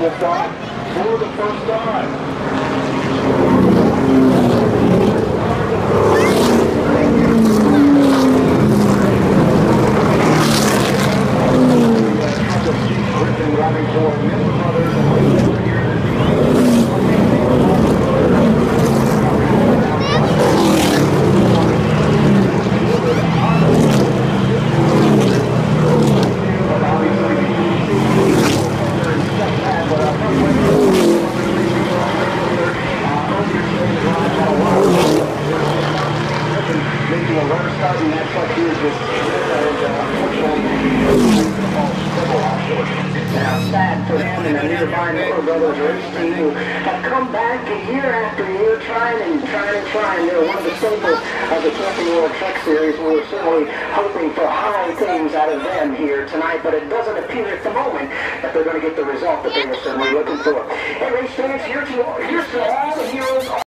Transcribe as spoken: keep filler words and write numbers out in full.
full stop for the first time. Driving for Miller Brothers and Lee here this evening. Making a run start in that truck here just Now, sad for them and the nearby Miller Brothers racing who have come back year after year trying and trying and trying. They're one of the staples of the Camping World Truck Series. We're certainly hoping for high things out of them here tonight, but it doesn't appear at the moment that they're going to get the result that they were certainly looking for. Hey, race fans, here's to, here's to all the heroes.